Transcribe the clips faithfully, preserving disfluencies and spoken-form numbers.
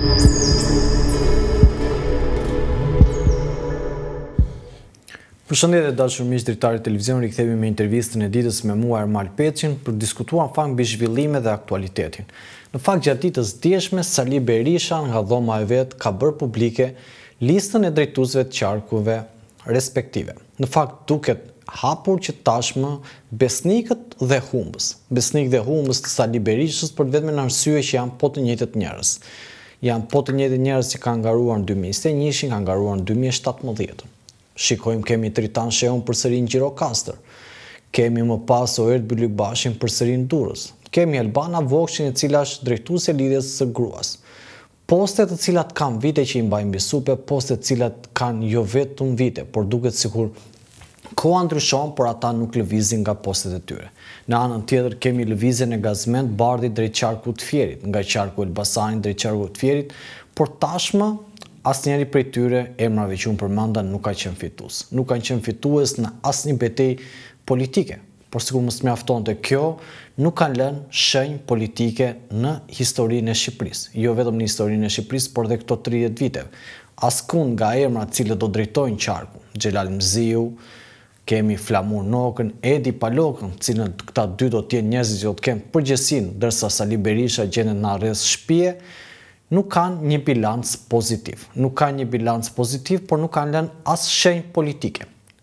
Përshëndetje dashur miq dritari televizion, rikthehemi me intervistën e ditës me mua Ermal Peçin për diskutuar fakt mbi zhvillimet dhe aktualitetin. Në fakt gjatë ditës djeshme Sali Berisha nga dhoma e vet ka bërë publike listën e drejtuesve të qarkove respektive. Në fakt duket hapur që tashmë besnikët dhe humbës, besnik dhe humbës të Sali Berishës për vetëm në arsye që janë po të njëjtët njerëz. Janë po të njëjtët njerëz që kanë ngaruar në dy mijë e njëzet e një, kanë ngaruar në dy mijë e shtatëmbëdhjetë. Shikojmë kemi Tritan Sheun përsëri në Gjirokastër. Kemi më pas Oert Bylykbashin përsëri në Durrës. Kemi Albana Vogçin e cila është drejtuese e lidhjes së gruas. Poste të cilat kanë vite që i mbajnë mbi supe, poste të cilat kanë jo vetëm vite, por duket sikur koha ndryshon, por ata nuk lëvizin nga postet e tyre. Në anën tjetër kemi lëvizjen e Gazmend Bardhi drejt qarkut të Fierit, nga qarku Elbasanit drejt qarkut të Fierit, por tashmë asnjëri prej tyre, emrave që unë përmenda, nuk ka qenë fitues. Nuk kanë qenë fitues në asnjë betejë politike. Por sikur mos mjaftonte kjo, nuk kanë lënë shenjë politike në historinë e Shqipërisë. Jo vetëm në historinë e Shqipërisë, por edhe këto tridhjetë viteve. Askund nga emrat të cilët do drejtojnë qarkun, Xhelal Mziu, kemi Flamur Nokën, Edi Palokën, të cilën këta dy do të jenë njerëzit që do të kenë përgjegjësinë, ndërsa Sali Berisha gjendet në rreth shtëpie, nuk kanë një bilanc pozitiv. Nuk kanë një bilanc pozitiv, por nuk kanë lënë as shenjë politike.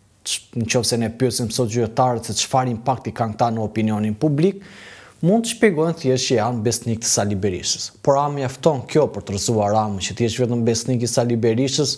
Nëse ne pyesim sot qytetarët se çfarë impakti kanë këta në opinionin publik, mund të shpjegojnë thjesht që janë besnik të Sali Berishës. Por a mjafton kjo për të rrëzuar Ramën që ti je vetëm besnik i Sali Berishës?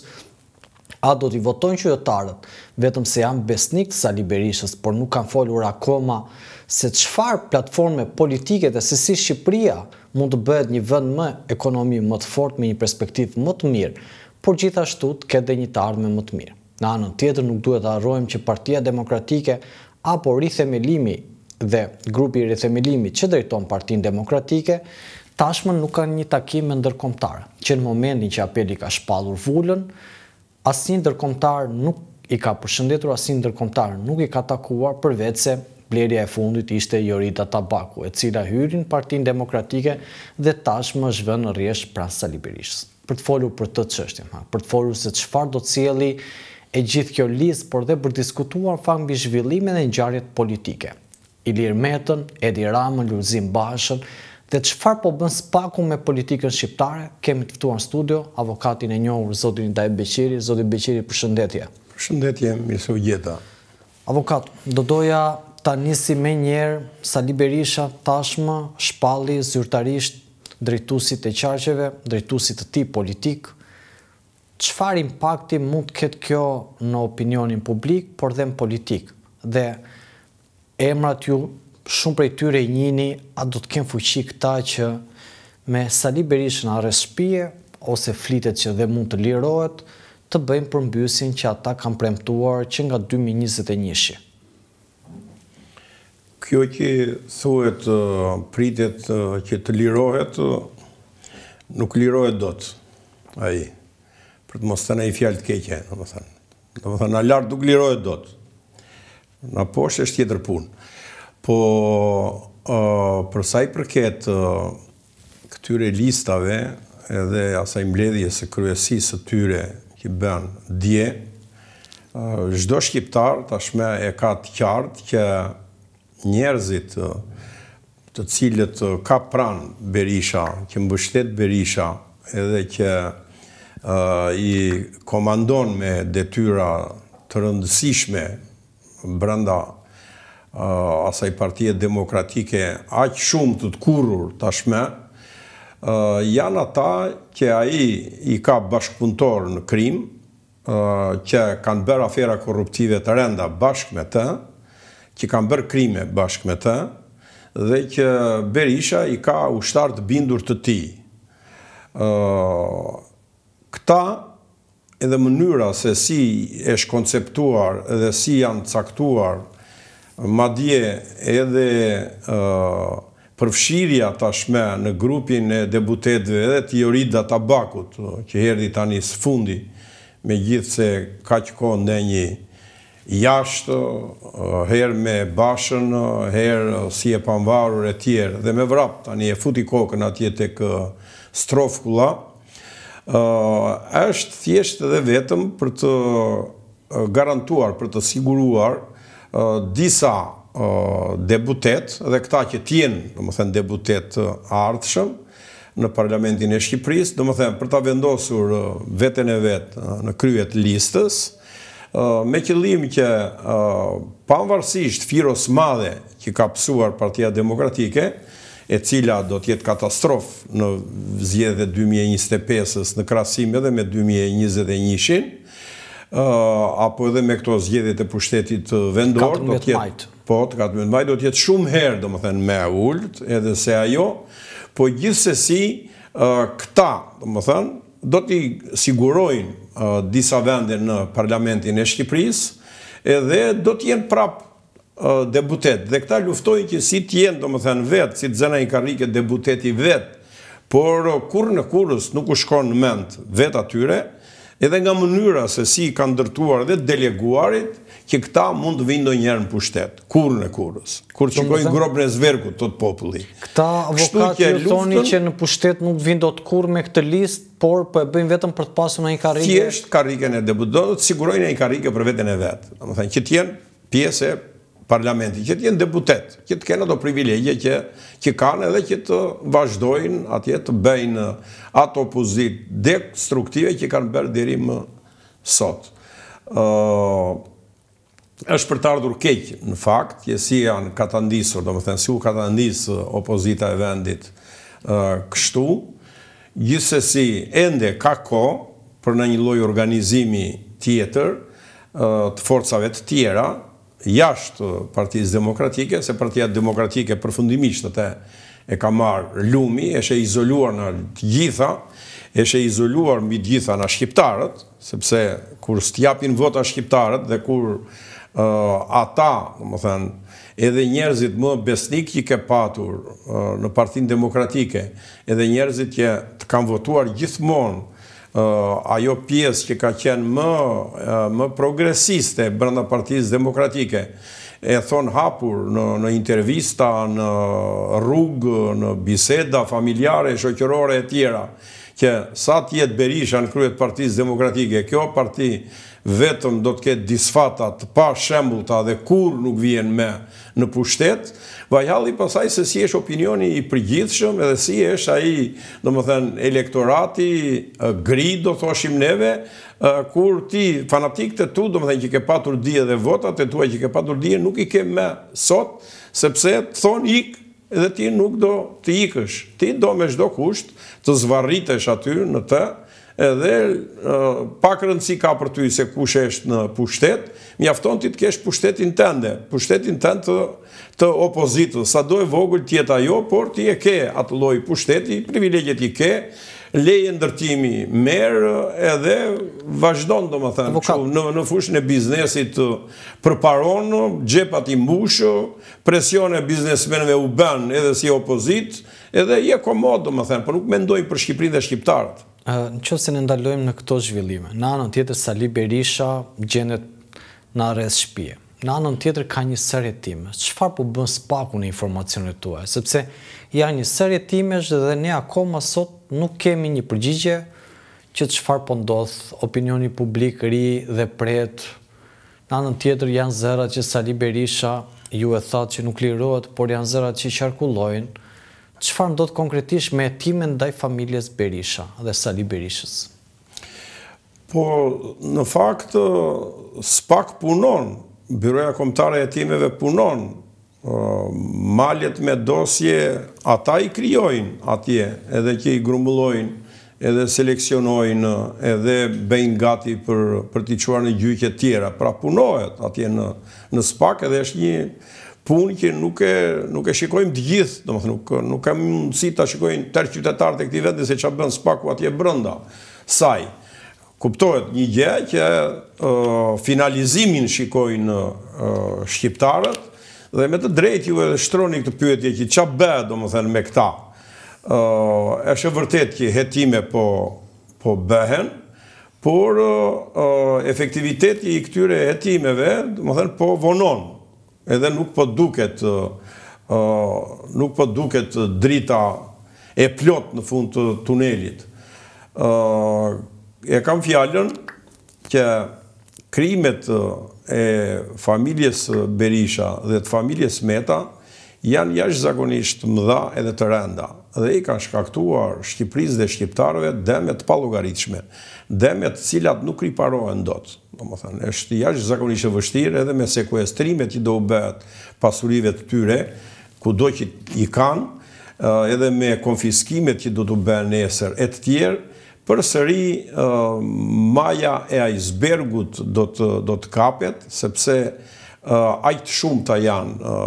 A do t'i votojnë qytetarët vetëm se janë besnik të Sali Berishës, por nuk kanë folur akoma se çfarë platforme politike dhe se si Shqipëria mund të bëhet një vend më ekonomi më të fortë me një perspektivë më të mirë, por gjithashtu të ketë dhe një të ardhme më të mirë. Në anën tjetër nuk duhet të harrojmë që Partia Demokratike apo rithemelimi dhe grupi i rithemelimit që drejton Partinë Demokratike tashmë nuk kanë një takim me ndërkombëtar, që në momentin që apeli ka shpallur vulën, asnjë ndërkombëtar nuk i ka përshëndetur, asnjë ndërkombëtar nuk i ka takuar përveç se blerja e fundit ishte Jorita Tabaku, e cila hyri në Partinë Demokratike dhe tashmë është vënë në rrjesh pranë Sali Berishës. Për të folur për të çështje, për të folur se çfarë do të sjelli e gjithë kjo listë, por dhe për diskutuar fakt mbi zhvillimet dhe ngjarjet politike. Ilir Metën, Edi Ramën, Lulzim Bashën dhe çfarë po bën spaku me politikën shqiptare, kemi të ftuar në studio avokatin e njohur zotin Idaj Beqiri. Zoti Beqiri, përshëndetje. Përshëndetje, mirë se u gjeta. Avokat, do doja ta nisi me njerë Sali Berisha tashmë shpalli zyrtarisht drejtuesit e qarqeve, drejtuesit të tij politik. Çfarë impakti mund të ketë kjo në opinionin publik, por dhe në politik? Dhe emrat ju shumë prej tyre i njihni, a do të kenë fuqi këta që me Sali Berishën arrest shtëpie ose flitet që dhe mund të lirohet, të bëjmë përmbysjen që ata kanë premtuar që nga dy mijë e njëzet e një-shi? Kjo që thuhet pritet që të lirohet, nuk lirohet dot ai. Për të mos thënë ai fjalë të keqe, domethënë. Domethënë na lart nuk lirohet dot. Na poshtë është tjetër punë. Po për sa i përket këtyre listave edhe asaj mbledhjes së kryesisë së tyre që bën dje, çdo shqiptar tashmë e ka të qartë që njerëzit të cilët ka pranë Berisha, që mbështet Berisha, edhe që uh, i komandon me detyra të rëndësishme brenda uh, asaj Partie Demokratike, aq shumë të të kurrur tashmë, uh, janë ata që ai i ka bashkëpunëtor në krim, uh, që kanë bërë afera korruptive të rënda bashkë me të, që kanë bërë krime bashkë me të, dhe që Berisha i ka ushtar të bindur të tij. Uh, këta, edhe mënyra se si është konceptuar edhe si janë caktuar, madje edhe uh, përfshirja tashme në grupin e deputetëve edhe të Jorita Tabakut, që erdhi tani së fundi, megjithse kaq kohë ndenjë jashtë, herë me Bashën, herë si e pavarur e tjerë, dhe me vrap, tani e futi kokën atje tek Strofkulla, është thjesht dhe vetëm për të garantuar, për të siguruar disa deputet, dhe këta që tjenë, do më thënë, deputet ardhshëm në Parlamentin e Shqipërisë, do më thënë, për ta vendosur veten e vetë në kryet listës, me qëllim që pavarësisht firos madhe që ka pësuar Partia Demokratike, e cila do t'jetë katastrofë në zgjedhjet dy mijë e njëzet e pesës në krahasim edhe me dy mijë e njëzet e njëshin, apo edhe me këto zgjedhjet e pushtetit vendor, do t'jetë po, të katërmbëdhjetë maj, do t'jetë shumë herë, do më thënë, me ullët, edhe se ajo, po gjithsesi këta, do më thënë, do t'i sigurojnë disa vende në Parlamentin e Shqipërisë, edhe do t'jenë prap deputet. Dhe këta luftojnë që si t'jenë, do më thënë, vetë, si t'zëna i karike deputeti vetë, por kur në kurës nuk u shkon në mend vetë atyre, edhe nga mënyra se si kanë ndërtuar dhe deleguarit, që këta mund të vinë ndonjëherë në pushtet, kur në kurës, kur shikojnë grobën e zverkut të të populli. Këta avokatë ju thoni që në pushtet nuk vinë dot kur me këtë listë, por po e bëjnë vetëm për të pasur një karrike. Thjesht karriken e deputetëve, të sigurojnë një karrike për veten e vet. Domethënë që të jenë pjesë e parlamentit, që të jenë deputet, që të kenë ato privilegje që që kanë edhe që të vazhdojnë atje të bëjnë ato opozitë destruktive që kanë bërë deri më sot. Ë është për të ardhur keq, në fakt, që si janë ka të ndisur, do më thënë, si u ka të ndisë opozita e vendit kështu, gjithsesi ende ka ko për në një lloj organizimi tjetër të forcave të tjera, jashtë Partisë Demokratike, se Partia Demokratike përfundimisht atë e ka marrë lumi, është e izoluar në të gjitha, është e izoluar mbi të gjitha në shqiptarët, sepse kur s'tjapin vota shqiptarët dhe kur ata, do më thënë, edhe njerëzit më besnik që ke patur në Partinë Demokratike, edhe njerëzit që të kanë votuar gjithmonë ajo pjesë që ka qenë më, më progresiste brenda Partisë Demokratike, e thonë hapur në, në intervista, në rrugë, në biseda familjare, shoqërore e tjera, që sa t'jetë Berisha në kryet Partisë Demokratike, kjo parti vetëm do të ketë disfata të pa shembullta dhe kur nuk vjen me në pushtet, vajhalli pasaj se si është opinioni i përgjithshëm edhe si është ai, domethënë, elektorati gri, do thoshim neve, kur ti fanatik të tu, domethënë që ke patur dije dhe votat e tua që ke patur dije nuk i ke me sot, sepse të thonë ik edhe ti nuk do të ikësh. Ti do me çdo kusht të zvarritesh aty në të, edhe pak rëndësi ka për ty se kush është në pushtet, mjafton ti të kesh pushtetin tënde, pushtetin tënd të, të opozitës, sa do e vogël tjetë ajo, por ti e ke atë lloj pushteti, privilegjet i ke, leje ndërtimi merë edhe vazhdon, do më thënë, në, në fushën e biznesit përparon, xhepat i mbushë, presione biznesmenëve u bën edhe si opozit, edhe je komod, do më thënë, por nuk mendojnë për Shqipërinë dhe shqiptarët. Në qoftë se ne ndalojmë në këto zhvillime, në anën tjetër Sali Berisha gjendet në arrest shtëpie. Në anën tjetër ka një sër hetime. Çfarë po bën spaku në informacionet tuaja? Sepse janë një sër hetimesh dhe ne akoma sot nuk kemi një përgjigje që çfarë po ndodh, opinioni publik ri dhe pret. Në anën tjetër janë zërat që Sali Berisha ju e thatë që nuk lirohet, por janë zërat që qarkullojnë. Çfarë ndodh konkretisht me hetimin ndaj familjes Berisha dhe Sali Berishës? Po, në fakt, s'pak punon, Byroja Kombëtare e Hetimeve punon, maljet me dosje, ata i krijojnë atje, edhe që i grumbullojnë, edhe seleksionojnë, edhe bëjnë gati për, për t'i çuar në gjyqe tjera. Pra punohet atje në, në SPAK, edhe është një punë që nuk e, nuk e shikojmë të gjithë, domethënë nuk, nuk kam mundësi ta shikojnë tërë qytetarët e këtij vendi se çfarë bën SPAK-u atje brenda saj. Kuptohet një gjë që uh, finalizimin shikojnë uh, shqiptarët dhe me të drejtë ju edhe shtroni këtë pyetje që çfarë bëhet domethënë me këta. Uh, është vërtet që hetime po po bëhen, por uh, efektiviteti i këtyre hetimeve domethënë po vonon. Edhe nuk po duket uh, nuk po duket drita e plot në fund të tunelit. e kam fjallën që krimet e familjes Berisha dhe të familjes Meta janë jashtëzakonisht mëdha edhe të rënda dhe i kanë shkaktuar Shqipërisë dhe shqiptarëve dëme të pallogaritshme, dëme të cilat nuk riparohen dot. Domethënë, është jashtëzakonisht e vështirë edhe me sekuestrimet që do u bëhet pasurive të tyre, kudo që i kanë, edhe me konfiskimet që do të bëhen nesër e të tjerë, përsëri maja e icebergut do të do të kapet, sepse aq të shumta janë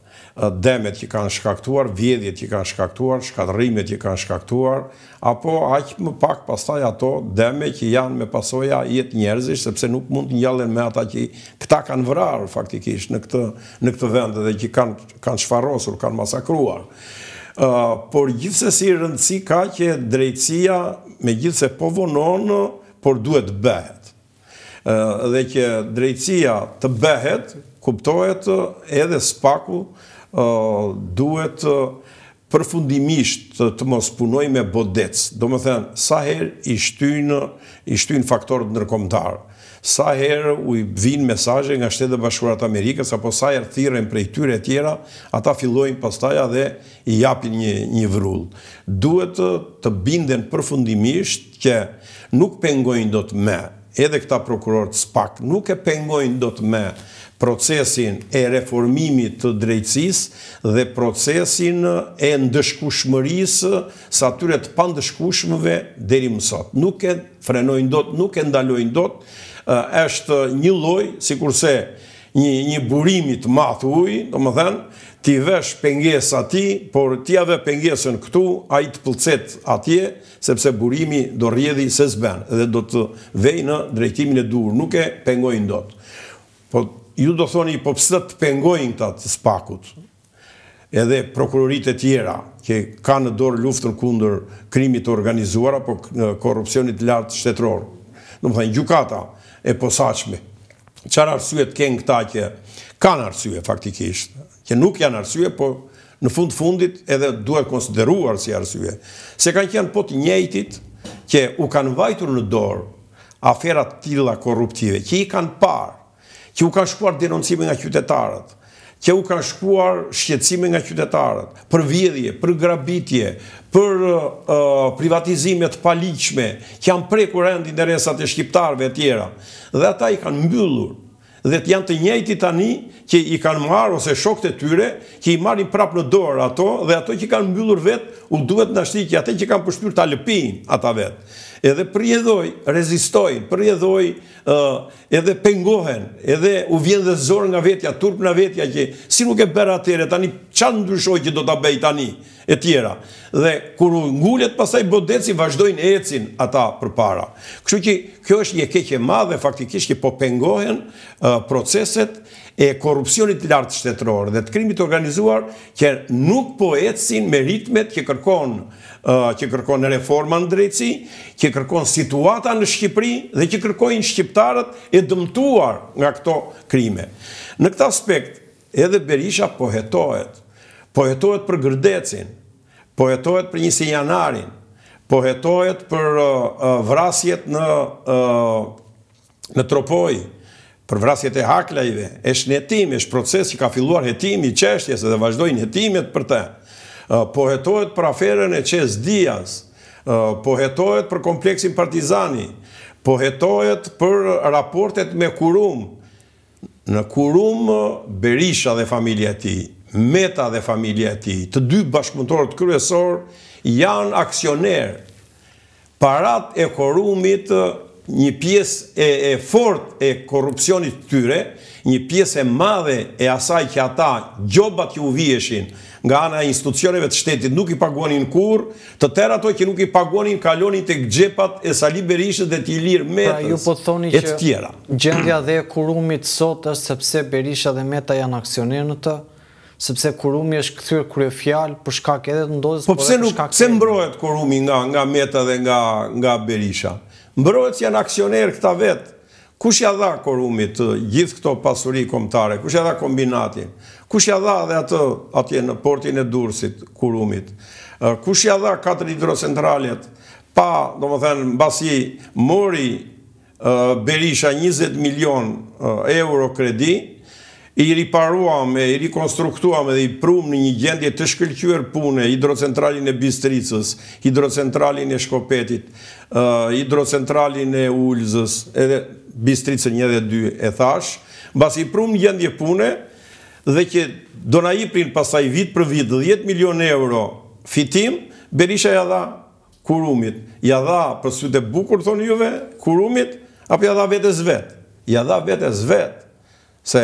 demet që kanë shkaktuar, vjedhjet që kanë shkaktuar, shkatërrimet që kanë shkaktuar, apo aq më pak pastaj ato deme që janë me pasoja jetë njerëzish, sepse nuk mund të ngjallen me ata që këta kanë vrarë faktikisht në këtë në këtë vend dhe që kanë kanë shfarrosur, kanë masakruar. Uh, por gjithsesi rëndësi ka që drejtësia megjithse po vonon, por duhet bëhet. Uh, dhe që drejtësia të bëhet, kuptohet edhe spaku uh, duhet uh, përfundimisht të, të mos punoj me bodec. Do më thënë, sa herë i shtynë i shtynë faktorët ndërkombëtar. Sa herë u vinë mesazhe nga Shtetet Bashkuara të Amerikës, apo sa herë thirren prej tyre e tjera, ata fillojnë pastaj dhe i japin një, një vrull. Duhet të, të binden përfundimisht që nuk pengojnë dot me, edhe këta prokurorët SPAK, nuk e pengojnë dot me procesin e reformimit të drejtësisë dhe procesin e ndëshkueshmërisë së atyre të pandëshkueshmëve deri më sot. Nuk e frenojnë dot, nuk e ndalojnë dot. Është një lloj, sikurse një një burimi të madh uji, domethënë, ti vesh pengesë atij, por ti ave pengesën këtu, ai të pëlqet atje, sepse burimi do rrjedhi se s'bën dhe do të vejë në drejtimin e dur, nuk e pengojnë dot. Po ju do thoni, po pse të pengojnë këta të SPAK-ut? Edhe prokuroritë e tjera që kanë në dorë luftën kundër krimit të organizuar apo korrupsionit të lartë shtetëror. Domethënë, gjykata e posaçme. Çfarë arsye të kenë këta që kanë arsye faktikisht, që nuk janë arsye, po në fund fundit edhe duhet konsideruar si arsye. Se kanë qenë po të njëjtit që u kanë vajtur në dorë aferat të tilla korruptive, që i kanë parë, që u kanë shkuar denoncime nga qytetarët, që u kanë shkuar shqetësime nga qytetarët, për vjedhje, për grabitje, për uh, privatizime të paligjshme, që janë prekur ende interesat e shqiptarëve e tjera. Dhe ata i kanë mbyllur. Dhe të janë të njëjti tani që i kanë marrë ose shokët e tyre, që i marrin prapë në dorë ato, dhe ato që kanë mbyllur vetë, u duhet ndashti që ata që kanë përshtyr ta lëpijnë ata vetë. Edhe përjedhoj, rezistojnë, përjedhoj, uh, edhe pengohen, edhe u vjen dhe zor nga vetja, turp nga vetja, që si nuk e bërë atyre, tani çan ndryshoj që do ta bëj tani, e tjera. Dhe kur u ngullet pastaj bodeci, vazhdojnë ecin ata përpara. Kështu që kjo është një keqje e madhe faktikisht që po pengohen uh, proceset e korrupsionit të lartë shtetëror dhe të krimit organizuar që nuk po ecin me ritmet që kërkon uh, që kërkon reforma në drejtësi, që kërkon situata në Shqipëri dhe që kërkojnë shqiptarët e dëmtuar nga këto krime. Në këtë aspekt, edhe Berisha po hetohet. Po hetohet për Gërdecin, po hetohet për njësi janarin, po hetohet për uh, uh, vrasjet në, uh, në Tropoj, për vrasjet e Haklajve, është një hetim, është proces që ka filluar hetimi i çështjes dhe vazhdojnë hetimet për të. Uh, po hetohet për aferën e Qes Dias, uh, po hetohet për kompleksin Partizani, po hetohet për raportet me Kurum. Në Kurum, Berisha dhe familja e tij, Meta dhe familja e tij, të dy bashkëpunëtorët kryesor janë aksioner. Parat e Kurumit, një pjesë e, e fort e korrupsionit të tyre, një pjesë e madhe e asaj që ata gjobat që u vieshin nga ana e institucioneve të shtetit nuk i paguanin kurrë, të tërë ato që nuk i paguanin kalonin tek xhepat e Sali Berishës dhe të Ilir Metës. Pra ju po thoni e të tjera. Që gjendja dhe e Kurumit sot është sepse Berisha dhe Meta janë aksioner në të, sepse Kurumi është kthyer kryefjalë për shkak edhe të ndodhjes, po pse nuk pse mbrohet Kurumi nga nga Meta dhe nga nga Berisha? Mbrohet janë aksioner këta vetë. Kush ja dha Kurumit gjithë këto pasuri kombëtare? Kush ja dha kombinatin? Kush ja dha dhe atë atje në portin e Durrësit Kurumit? Kush ja dha katër hidrocentralet pa, do më thënë, mbasi mori uh, Berisha njëzet milion uh, euro kredi, i riparuam, i rikonstruktuam edhe i prum në një gjendje të shkëlqyer pune, hidrocentralin e Bistricës, hidrocentralin e Shkopetit, uh, hidrocentralin e Ulzës, edhe Bistricën një dhe dy e thash, mbasi i prum një gjendje pune, dhe që do na jepnin pastaj vit për vit dhjetë milion euro fitim, Berisha ja dha Kurumit. Ja dha për sytë e bukur, thonë juve, Kurumit, apo ja dha vetes vet? Ja dha vetes vet. Se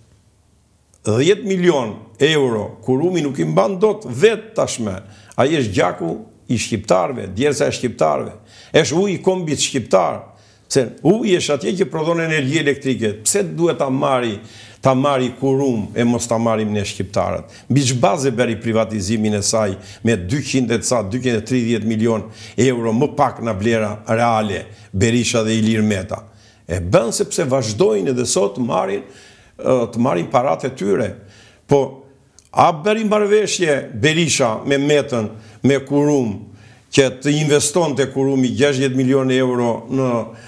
dhjetë milion euro Kurumi nuk i mban dot vet tashme. Ai është gjaku i shqiptarëve, djersa e shqiptarëve. Është uji i kombit shqiptar. Se uji është atje që prodhon energji elektrike. Pse duhet ta marri ta marri Kurum e mos ta marrim ne shqiptarët? Mbi ç'bazë bëri privatizimin e saj me dyqind sa dyqind e tridhjetë milion euro më pak na vlera reale Berisha dhe Ilir Meta. E bën sepse vazhdojnë edhe sot të marrin të marrin paratë e tyre. Po a bëri marrëveshje Berisha me Metën, me Kurum, që të investon të Kurumi gjashtëdhjetë milion euro në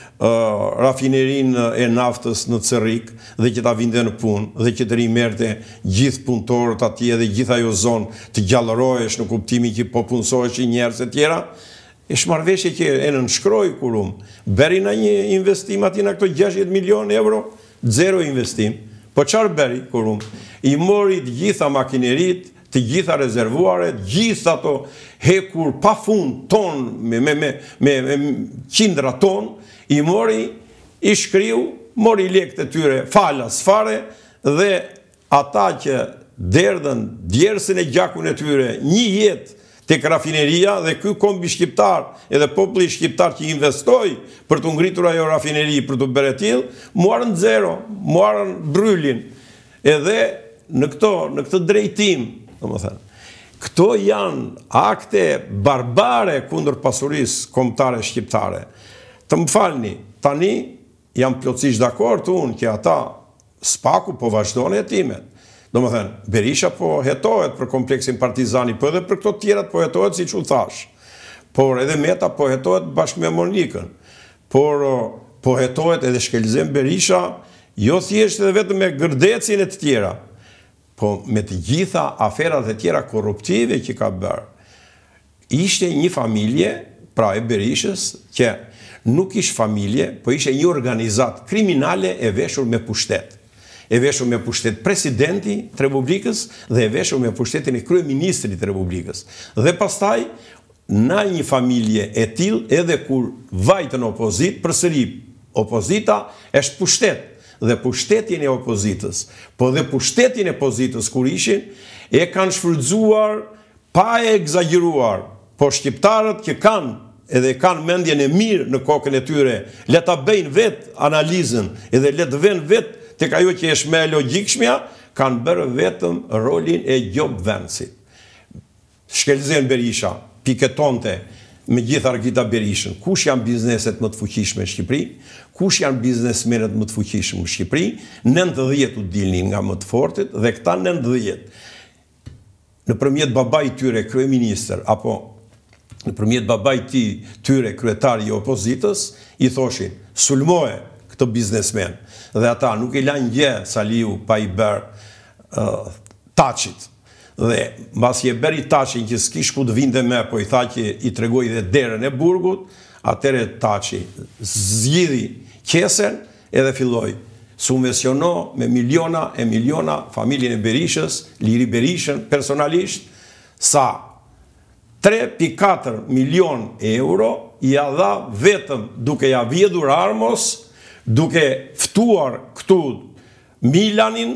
uh, rafinerin e naftës në Cerrik dhe që ta vinde në punë dhe që të rimerte gjithë punëtorët atje dhe gjithë ajo zonë të gjallërohesh në kuptimin që po punësohesh njerëz e tjera, është marrëveshje që e nënshkroi Kurum. Bëri në një investim aty në këto gjashtëdhjetë milion euro, zero investim. Po çfarë bëri Kurum? I mori të gjitha makineritë, të gjitha rezervuaret, gjitha ato hekur pa fund ton, me, me, me, me, me qindra ton, i mori, i shkriu, mori lekët e tyre falas fare, dhe ata që derdhen djersën e gjakun e tyre një jetë tek rafineria, dhe ky kombi shqiptar, edhe populli shqiptar që investoi për të ngritur ajo rafineri për të bërë tillë, muarën zero, muarën brylin. Edhe në këto, në këtë drejtim, domethënë, këto janë akte barbare kundër pasurisë kombëtare shqiptare. Të më falni, tani jam plotësisht dakord unë që ata Spaku po vazhdon hetimet. Domethënë, Berisha po hetohet për kompleksin Partizani, po edhe për këto tjerat po hetohet siç u thash. Por edhe Meta po hetohet bashkë me Monikën. Por po hetohet edhe Shkelzem Berisha, jo thjesht edhe vetëm me gërdecin e të tjera, po me të gjitha aferat e tjera korruptive që ka bërë. Ishte një familje, pra e Berishës, që nuk ishte familje, po ishte një organizat kriminale e veshur me pushtet. E veshur me pushtet presidenti të Republikës dhe e veshur me pushtetin e kryeministrit të Republikës. Dhe pastaj, në një familje e tillë, edhe kur vajtën opozit, përsëri opozita është pushtet. Dhe pushtetin e opozitës, po dhe pushtetin e opozitës kur ishin, e kanë shfrytzuar pa e egzageruar, po shqiptarët që kanë edhe kanë mendjen e mirë në kokën e tyre, le ta bëjnë vetë analizën, edhe le të vënë vetë tek ajo që është më e logjikshmja, kanë bërë vetëm rolin e Gjop Venësit. Shkelzen Berisha piketonte me gjithë Argita Berishën, kush janë bizneset më të fuqishme në Shqipëri, kush janë biznesmenët më të fuqishëm në Shqipëri, nëntëdhjetë u dilnin nga më të fortit, dhe këta nëntëdhjetë, nëpërmjet babait tyre kryeministër, apo nëpërmjet babait tyre kryetari i opozitës, i thoshin, sulmoje këtë biznesmen, dhe ata nuk i lanë gjë Saliu pa i bërë uh, Taçit. Dhe mbasi e bëri Taçin që s'kish ku të vinte me, po i tha që i tregoi dhe derën e burgut, atëre Taçi zgjidhi qesen edhe filloi subvenciono me miliona e miliona familjen e Berishës, Liri Berishën personalisht, sa tre pikë katër milion euro i ja dha vetëm duke ja vjedhur Armos, duke ftuar këtu Milanin,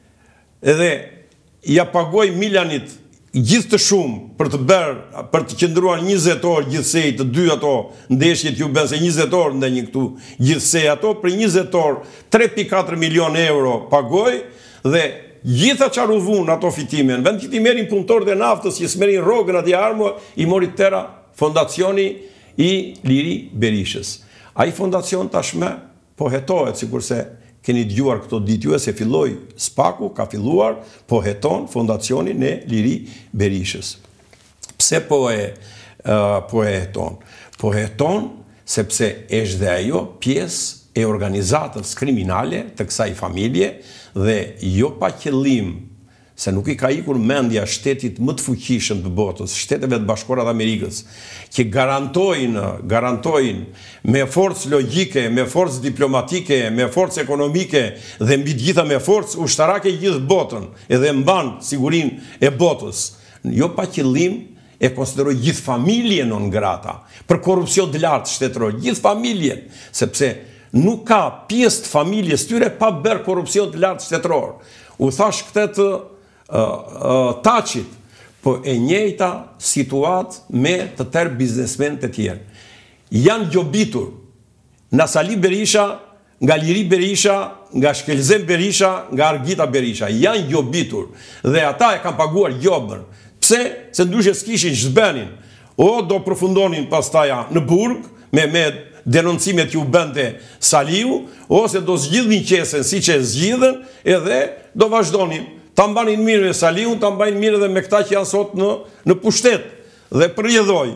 edhe ja pagoj Milanit gjithë të shumë për të bërë, për të qëndruar njëzet orë gjithsej të dy ato ndeshjet ju bën se njëzet orë ndenjë këtu gjithsej ato, për njëzet orë tre pikë katër milion euro pagoj, dhe gjitha çfarë u vun ato fitime, në vend që ti merrin punëtorët e naftës që s'merrin rrogën atje Armo, i mori tëra fondacioni i Liri Berishës. Ai fondacion tashmë po hetohet, sikurse keni dëgjuar këto ditë ju se filloi Spaku, ka filluar, po heton fondacionin e Liri Berishës. Pse po e uh, po e heton. Po e heton sepse është dhe ajo pjesë e organizatës kriminale të kësaj familje dhe jo pa qëllim, se nuk i ka ikur mendja shtetit më të fuqishëm të botës, Shteteve të Bashkuara të Amerikës, që garantojnë, garantojnë me forcë logjike, me forcë diplomatike, me forcë ekonomike dhe mbi të gjitha me forcë ushtarake gjithë botën, edhe mban sigurinë e botës. Jo pa qëllim e konsideroj gjithë familjen non grata, për korrupsion të lartë shtetëror, gjithë familjen, sepse nuk ka pjesë të familjes tyre pa bërë korrupsion të lartë shtetëror. U thash këtë të uh, uh, Tachit, po e njëjta situatë me të tërë biznesmen të tjerë. Janë gjobitur nga Sali Berisha, nga Liri Berisha, nga Shkelzem Berisha, nga Argita Berisha. Janë gjobitur dhe ata e kanë paguar gjobën. Pse? Se ndryshe s'kishin zhbenin. O do përfundonin pastaja në burg, me, me denoncimet që u bënte Saliu, ose do zgjidhin qesen si që e zgjidhen, edhe do vazhdonin. Ta mbanin mirë me Saliu, ta mbanin mirë edhe me këta që janë sot në, në pushtet. Dhe përjedhoj,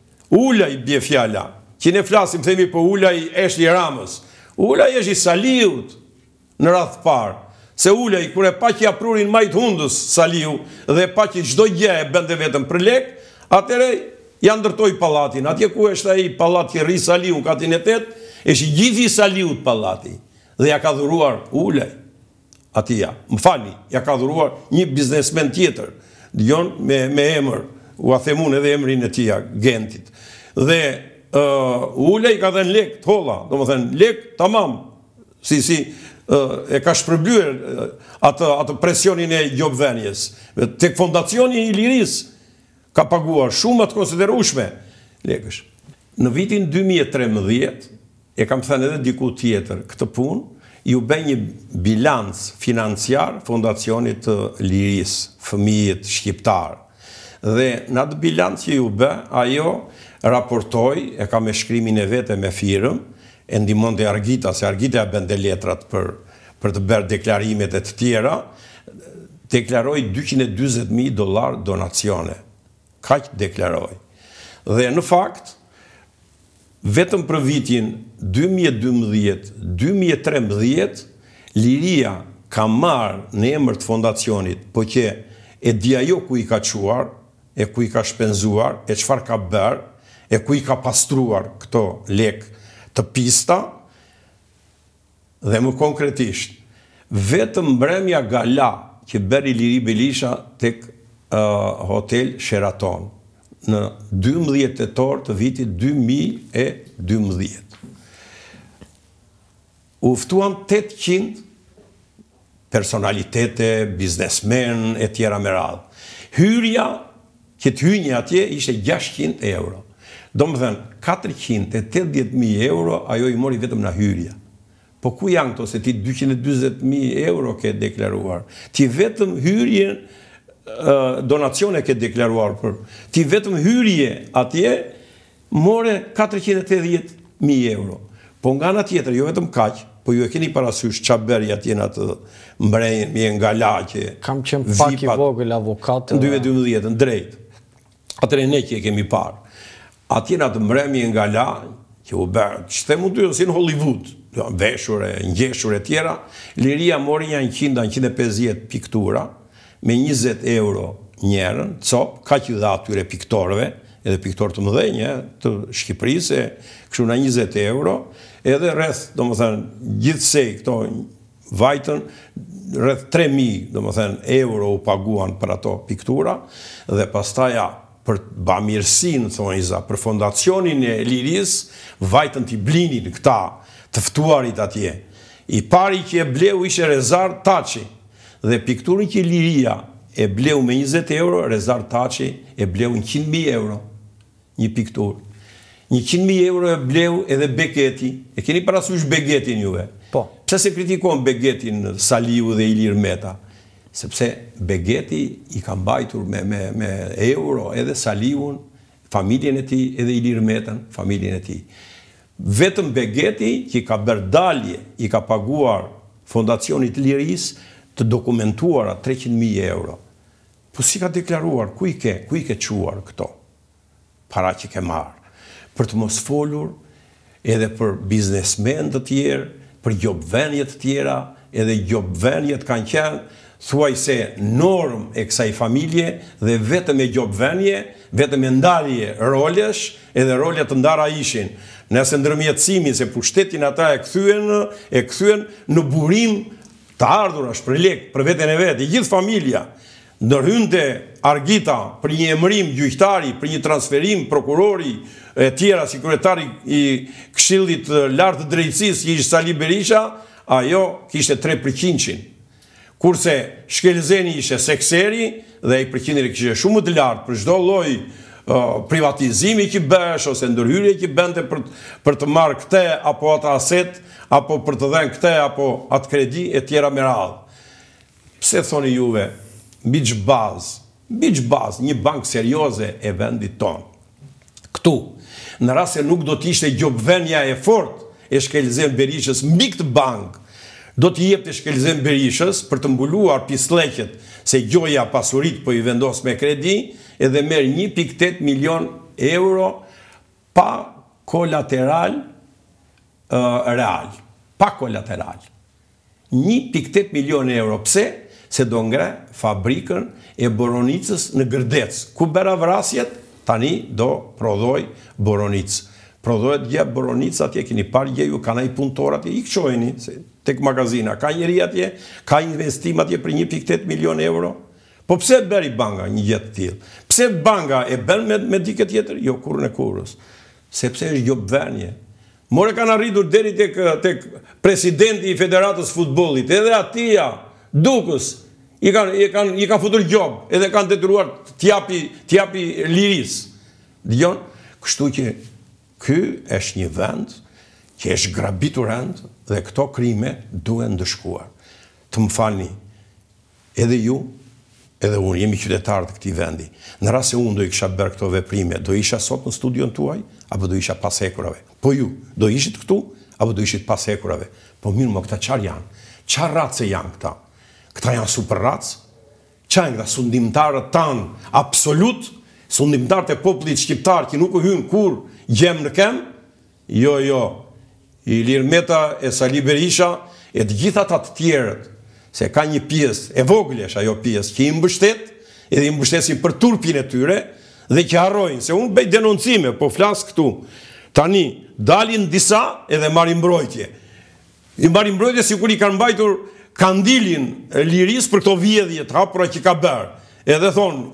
Ulaj bje fjalla, që ne flasim, themi për Ulaj është i Ramës. Ulaj është i Saliut në radhë parë. Se Ulaj, kure pa që aprurin majtë hundës Saliu, dhe pa që gjdo gje e bënde vetëm për lek, atëre janë ndërtoj palatin. Atje ku është ai palat që rri Saliu në katin e tet, është gjithi Saliut palati. Dhe ja ka dhuruar Ulaj. Atia, më fali, ja ka dhuruar një biznesmen tjetër. Djon me, me emër, u a themun edhe emrin e tia, Gentit. Dhe uh, Ulaj ka dhenë lek, të holla, do më thënë, lek, tamam, si, si, uh, e ka shpërblyer uh, atë, atë presionin e gjobdhenjes. Tek fondacioni i Liris ka paguar shumë të konsiderueshme lekësh. Në vitin dy mijë e tretëmbëdhjetë, e kam thënë edhe diku tjetër, këtë punë, ju bë një bilans financiar fondacionit të Liris, fëmijët shqiptar. Dhe në atë bilans që ju bë, ajo raportoj, e ka me shkrimin e vete me firëm, e ndihmon dhe Argita, se Argita e bënde letrat për, për të bërë deklarimet e të tjera, deklaroj dyqind e dyzet mijë dollar donacione. Kaq deklaroj. Dhe në fakt, vetëm për vitin dy mijë e dymbëdhjetë dy mijë e trembëdhjetë, Liria ka marrë në emër të fondacionit, po që e di ajo ku i ka quar, e ku i ka shpenzuar, e çfarë ka bërë, e ku i ka pastruar këto lek të pista, dhe më konkretisht, vetëm mbrëmja gala që bëri Liri Berisha tek uh, Hotel Sheraton, në dymbëdhjetë tetor të vitit dy mijë e dymbëdhjetë. U ftuan tetëqind personalitete, biznesmen, e tjera me radhë. Hyrja që të hynje atje ishte gjashtëqind euro. Do më thënë, katërqind e tetëdhjetë mijë euro, ajo i mori vetëm në hyrja. Po ku janë këto, se ti dyqind e dyzet mijë euro ke deklaruar? Ti vetëm hyrjen, donacione ke deklaruar për. Ti vetëm hyrje atje, more katërqind e tetëdhjetë mijë euro. Po nga nga tjetër, jo vetëm kaq, po ju e keni parasysh çaberi atje në atë mbrejnë, mi e nga laqe. Kam qenë pak i vogël avokat. Në dy mijë e dymbëdhjetë, në drejt. Atëre ne që e kemi parë. Atje në atë mbrejnë nga la, që u bërë, që the mund të si në Hollywood, veshur e ngjeshur e tjera, Liria mori një njëqind e njëqind e pesëdhjetë piktura, me njëzet euro njerën, cop, ka që dha atyre piktorëve, edhe piktorë të mëdhenjë, të Shqipërisë, kështu në njëzet euro, edhe rreth, do më thënë, gjithsej këto vajtën, rreth tre mijë, do më thënë, euro u paguan për ato piktura, dhe pastaja për bamirësin, thonjza, për fondacionin e Liris, vajtën t'i blinin këta, të ftuarit atje. I pari që e bleu ishe Rezar Taçi, dhe pikturin që Liria e bleu me njëzet euro, Rezar Taçi e bleu njëqind mijë euro, një piktur. njëqind mijë euro e bleu edhe Begeti. E keni parasysh Begetin juve? Po. Pse se kritikon Begetin Saliu dhe Ilir Meta? Sepse Begeti i ka mbajtur me, me, me euro edhe Saliun, familjen e ti, edhe Ilir Metën, familjen e ti. Vetëm Begeti që ka bërë dalje, i ka paguar fondacionit Liris të dokumentuara treqind mijë euro. Po si ka deklaruar, ku i ke, ku i ke quar këto? para që ke marë, për të mos folur edhe për biznesmen të tjerë, për gjobvenjet të tjera, edhe gjobvenjet kanë qenë, thuaj se norm e kësaj familje dhe vetëm e gjobvenje, vetëm e ndarje rolesh, edhe rolet të ndara ishin. Nëse ndërmjetësimi se pushtetin ata e kthyen, e kthyen në burim të ardhurash për lek, për veten e vet, i gjithë familja, ndërhynte Argita për një emërim gjyqtari, për një transferim prokurori e tjera si kryetari i Këshillit Lart të Drejtësisë, që ishte Sali Berisha, ajo kishte tre përqind. Kurse Shkelzeni ishte sekseri dhe ai përqindri kishte shumë të lartë për çdo lloj uh, privatizimi që bësh ose ndërhyrje që bënte për për të marrë këtë apo atë aset, apo për të dhënë këtë apo atë kredi e tjera me radhë. Pse thoni juve mbi ç'bazë, mbi ç'bazë një bankë serioze e vendit tonë. Këtu, në rast se nuk do të ishte gjobvenja e fortë e Shkelzen Berishës mbi këtë bankë, do t'i jepte Shkelzen Berishës për të mbuluar pisleqet se gjoja pasurit po i vendos me kredi edhe merr një pikë tetë milion euro pa kolateral uh, real. Pa kolateral. një pikë tetë milion euro. Pse? Se do ngre fabrikën e Boronicës në Gërdec. Ku bëra vrasjet, tani do prodhoj Boronicë. Prodhohet gjë Boronicë atje, keni parë gjë ju, kanë ai punëtor atje, i qojeni tek magazina. Ka njëri atje, ka investim atje për një pikë tetë milion euro. Po pse bëri banka një gjë të tillë? Pse banka e bën me, me dikë tjetër? Jo, kurrën e kurrës. Sepse është gjobvenje. More kanë arritur deri tek tek presidenti i Federatës Futbollit, edhe atia Dukës, i kanë i kanë i kanë futur gjob, edhe kanë detyruar t'japi t'japi lirisë. Dëgjon, kështu që ky është një vend që është grabitur rend dhe këto krime duhen ndëshkuar. Të më falni, edhe ju, edhe unë jemi qytetarë të këtij vendi. Në rast se unë do i kisha bërë këto veprime, do isha sot në studion tuaj apo do isha pas hekurave? Po ju, do ishit këtu apo do ishit pas hekurave? Po mirë, më këta çfarë janë? Çfarë race janë këta? Këta janë super racë? Çfarë janë këta sundimtarët tanë absolut? Sundimtarët e popullit shqiptar që nuk u hyn kur gjem në kem? Jo, jo. Ilir Meta e Sali Berisha e të gjitha ata të tjerët, se ka një pjesë e voglesh ajo pjesë që i mbështet, edhe i mbështesin për turpin e tyre dhe që harrojnë, se unë bëj denoncime, po flas këtu. Tani dalin disa edhe marrin mbrojtje. I marrin mbrojtje sikur i kanë mbajtur kandilin liris për këto vjedhje të hapura që ka bërë. Edhe thonë,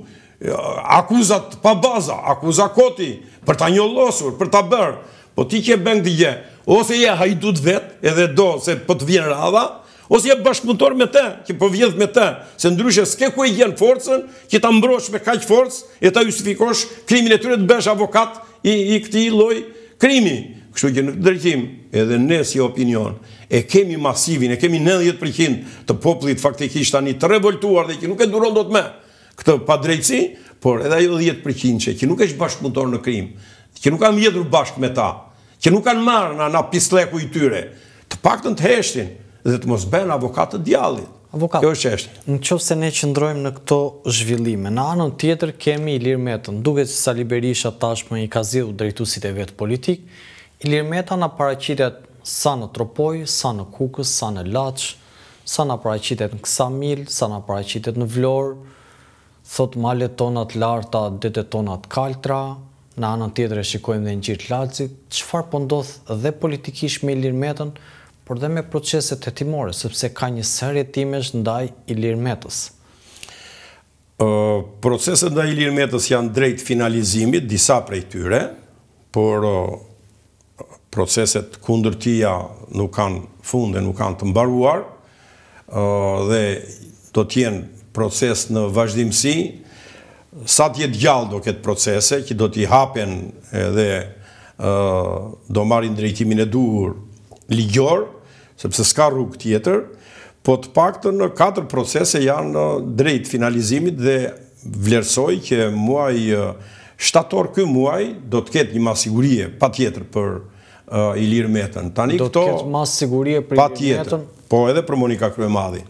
u, akuzat pa baza, akuza koti, për ta njollosur, për ta bërë. Po ti që bën këtë gjë, ose je hajdut vet, edhe do se po të vjen radha, ose je bashkëpunëtor me të, që po vjedh me të, se ndryshe s'ke ku e gjen forcën, që ta mbrosh me kaq forcë, e ta justifikosh krimin e tyre të bësh avokat i, i këtij lloj krimi. Kështu që në drejtim, edhe ne si opinion, e kemi masivin, e kemi nëntëdhjetë përqind të popullit faktikisht tani të revoltuar dhe që nuk e duron dot më këtë padrejtësi, por edhe ajo dhjetë përqind që nuk është bashkëpunëtor në krim, që nuk kanë vjedhur bashkë me ta, që nuk kanë marrë në, në pisleku i tyre, të paktën të heshtin dhe të mos bëhen avokat të djallit. Avokat, kjo është çështja. Në qoftë se ne qëndrojmë në këto zhvillime, në anën tjetër kemi Ilir Metën, duket se Sali Berisha tashmë i ka zgjedhur drejtuesit e vet politik. Ilir Meta na paraqitet sa në Tropoj, sa në Kukës, sa në Laç, sa na paraqitet në Ksamil, sa na paraqitet në Vlorë, thot malet tona të larta, detet tona të kaltra, në anën tjetër e shikojmë dhe Ngjir të Laçit. Çfarë po ndodh dhe politikisht me Ilir Metën, por dhe me proceset hetimore, sepse ka një sër hetimesh ndaj Ilir Metës. Uh, proceset ndaj Ilir Metës janë drejt finalizimit, disa prej tyre, por uh, proceset kundër tia nuk kanë funde, nuk kanë të mbaruar, uh, dhe do t'jenë proces në vazhdimsi. Sa t'jetë gjallë do këtë procese, që do t'i hapen edhe uh, do marrin drejtimin e duhur ligjor, sepse s'ka rrugë tjetër, po të paktën në katër procese janë drejt finalizimit dhe vlerësoj që muaj shtator ky muaj do të ketë një masigurie patjetër për uh, Ilir Metën. Tani do këto të ketë masigurie për Ilir Metën? Po edhe për Monika Kryemadhin.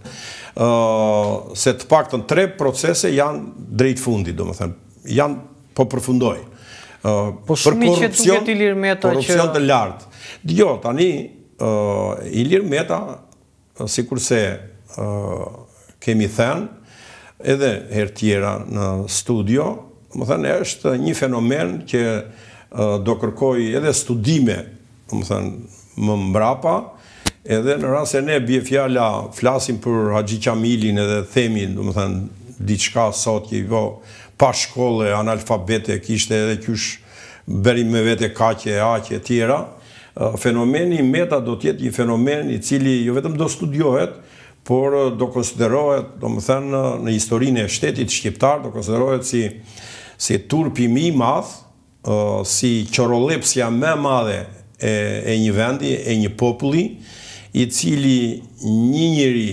Uh, se të paktën tre procese janë drejt fundit, domethënë, janë po përfundojnë. Po shumë i që duket Ilir Meta që... Korupcion të lartë. Djo, tani, Ilir Meta, si kurse kemi thënë, edhe herë tjera në studio, më thënë, është një fenomen që do kërkoj edhe studime, më thënë, më mbrapa, edhe në rast se ne bje fjala flasim për Haxhi Qamilin edhe themi, më thënë, diçka sot që i vo pa shkolle, analfabete, kishte edhe kysh beri me vete kaqe, aqe, tjera, fenomeni Meta do tjetë një fenomen i cili jo vetëm do studiohet, por do konsiderohet, do më thënë, në historinë e shtetit shqiptar, do konsiderohet si, si turpi mi madh, si qorolepsja me madhe e, e një vendi, e një populli, i cili një njeri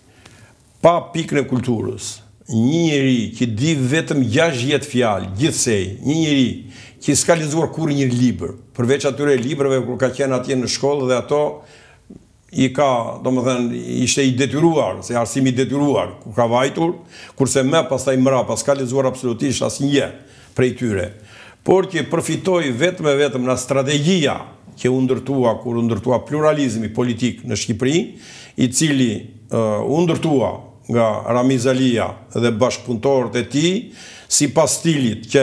pa pikën e kulturës, një njeri që di vetëm gjashtë fjalë, gjithsej, një njeri që s'ka lexuar kur një libër, përveç atyre librave kur ka qenë atje në shkollë dhe ato i ka, do më thënë, ishte i detyruar, se arsimi i detyruar, ku ka vajtur, kurse me pastaj mrapa s'ka lexuar absolutisht asnjë prej tyre. Por që përfitoi vetëm e vetëm nga strategjia që u ndërtua kur u ndërtua pluralizmi politik në Shqipëri, i cili uh, u ndërtua nga Ramiz Alia dhe bashkëpunëtorët e tij, sipas stilit që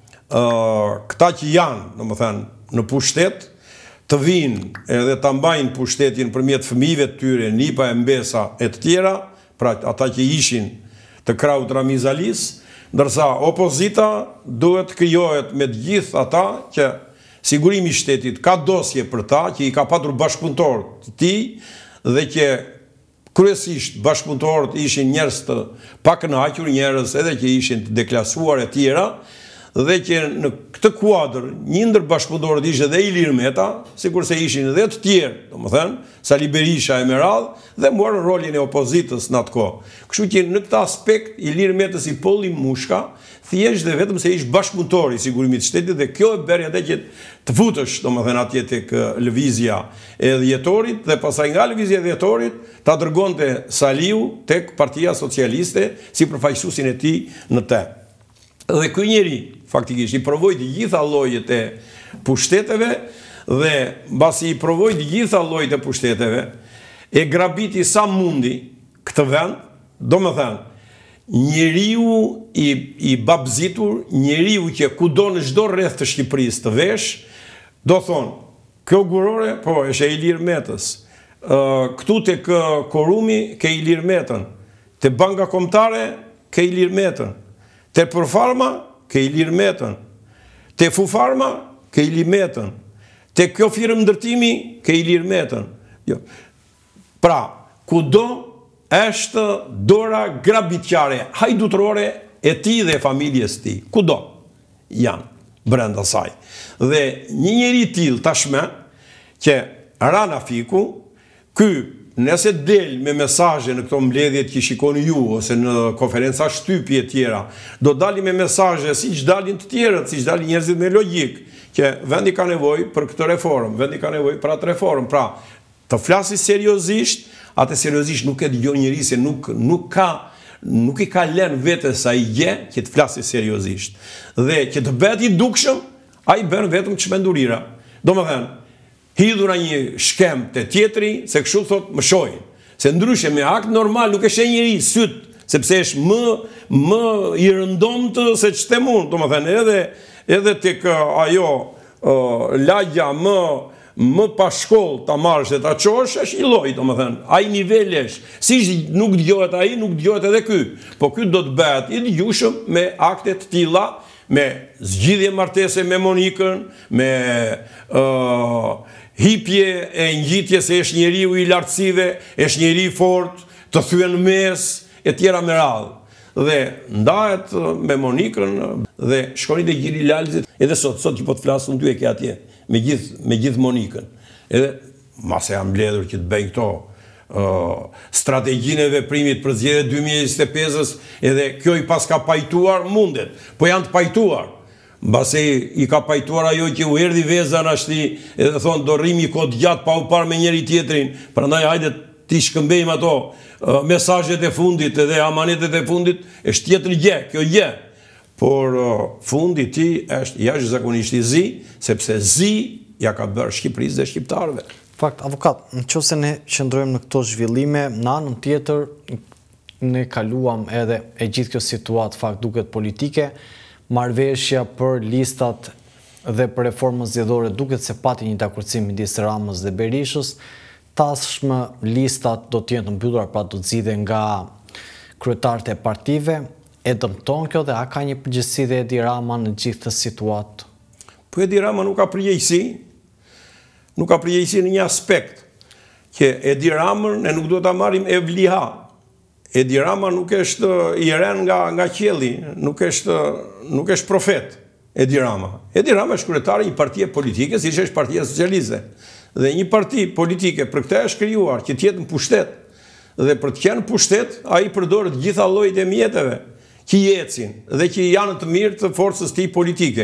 uh, këta që janë, domethënë, në pushtet, të vinë edhe ta mbajnë pushtetin përmjet fëmijëve të tyre, nipa e mbesa e të tjera, pra ata që ishin të krahut Ramiz Alis, ndërsa opozita duhet krijohet me të gjithë ata që sigurimi i shtetit ka dosje për ta, që i ka patur bashkëpunëtorët të tij dhe që kryesisht bashkëpunëtorët ishin njerëz të pakënaqur, njerëz edhe që ishin të deklasuar e tjera, dhe që në këtë kuadër një ndër bashkëpunëtorët ishte dhe Ilir Meta, sikurse ishin edhe të tjerë, domethënë, Sali Berisha e me radhë, dhe morën rolin e opozitës në atë kohë. Kështu që në këtë aspekt Ilir Metës i polli mushka, thjesht dhe vetëm se ish bashkëpunëtor i sigurimit të shtetit dhe kjo e bëri atë që të futesh, domethënë, atje tek lëvizja e dhjetorit dhe pastaj nga lëvizja e dhjetorit ta dërgonte Saliu tek Partia Socialiste si përfaqësuesin e tij në te. Dhe ky njeri faktikisht i provoi të gjitha llojet e pushteteve dhe mbasi i provoi të gjitha llojet e pushteteve, e grabiti sa mundi këtë vend, domethënë njeriu i, i babzitur, njeriu që kudo në çdo rreth të Shqipërisë të vesh, do thonë, kjo gurore, po, është e Ilir Metës, uh, këtu tek Korumi, ke Ilir Metën, te Banka Kombëtare, ke Ilir Metën, te Përfarma, ke Ilir Metën, te Fufarma, ke Ilir Metën, te kjo firmë ndërtimi, ke Ilir Metën. Jo. Pra, kudo është dora grabitqare, hajdutërore e tij dhe e familjes tij. Kudo janë brenda saj. Dhe një njeri i tillë tashmë që Rana Fiku, ky nëse del me mesazhe në këto mbledhjet që shikoni ju ose në konferenca shtypje e tjera, do dalin me mesazhe siç dalin të tjerët, siç dalin njerëzit me logjik, që vendi ka nevojë për këtë reformë, vendi ka nevojë për atë reformë. Pra, të flasi seriozisht, atë seriozisht nuk e dëgjon njëri se nuk, nuk, ka, nuk i ka lënë vetes ai gjë që të flasi seriozisht. Dhe që të bëhet i dukshëm, ai bën vetëm çmendurira. Domethënë, hidhur një shkem te tjetri, se kështu thot më shohin. Se ndryshe me akt normal nuk e sheh njëri syt, sepse është më më i rëndomtë se ç'te mund, domethënë edhe edhe tek ajo uh, lagja më më pa shkollë ta marrësh dhe ta çosh, është një lloj, domethënë, ai nivelesh, siç nuk dëgohet ai, nuk dëgohet edhe ky. Po ky do të bëhet i dëgjueshëm me akte të tilla, me zgjidhje martese me Monikën, me uh, hipje e ngjitje se është njeriu i lartësive, është njeri i fortë, të thyen në mes e tjera me radhë. Dhe ndahet me Monikën dhe shkoni te Gjiri Lalzit, edhe sot, sot që po të flas unë dy e ke atje. Me gjithë me gjithë Monikën. Edhe mase jam mbledhur që të bëj këto uh, strategjinë e veprimit për zgjedhjet dy mijë e njëzet e pesës, edhe kjo i pas ka pajtuar mundet, po janë të pajtuar. Mbase i ka pajtuar ajo që u erdhi veza në ashti, edhe thonë do rrimi kod gjatë pa u parë me njëri tjetrin, prandaj hajde ti shkëmbejmë ato uh, mesazhet e fundit edhe amanetet e fundit, është tjetër gjë, kjo gjë. por fundi i tij është jashtëzakonisht i zi, sepse zi ja ka bërë Shqipërisë dhe shqiptarëve. Fakt, avokat, nëse ne qëndrojmë në këto zhvillime, në anën tjetër ne kaluam edhe e gjithë kjo situatë fakt duket politike, marrëveshja për listat dhe për reformën zgjedhore duket se pati një dakordsim midis Ramës dhe Berishës. Tashmë listat do të jenë të mbyllura, pra do të zgjidhen nga kryetarët e partive. E dëmton kjo dhe a ka një përgjegjësi dhe Edi Rama në gjithë këtë situatë? Po Edi Rama nuk ka përgjegjësi, nuk ka përgjegjësi në një aspekt, që Edi Ramën ne nuk do ta marrim e vliha. Edi Rama nuk është i ren nga nga qielli, nuk është nuk është profet. Edi Rama. Edi Rama është kryetari i një partie politike, siç është Partia Socialiste. Dhe një parti politike për këtë është krijuar që të jetë në pushtet. Dhe për të qenë në pushtet, ai përdor të gjitha llojet e mjeteve që ecin dhe që janë të mirë të forcës tij politike.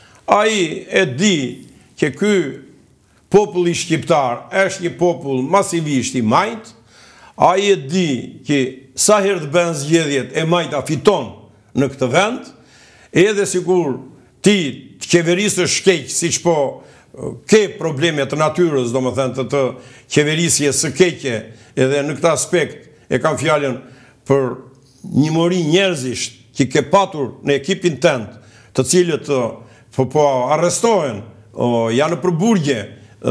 Ai e di që ky populli shqiptar është një popull masivisht i majt, ai e di që sa herë të bën zgjedhjet e majta fiton në këtë vend, edhe sikur ti të qeverisësh keq, siç po ke probleme të natyrës, domethënë të të qeverisjes së keqe, edhe në këtë aspekt e kam fjalën për një mori njerëzish që ke patur në ekipin tënd, të cilët po, po arrestohen, janë në përburgje,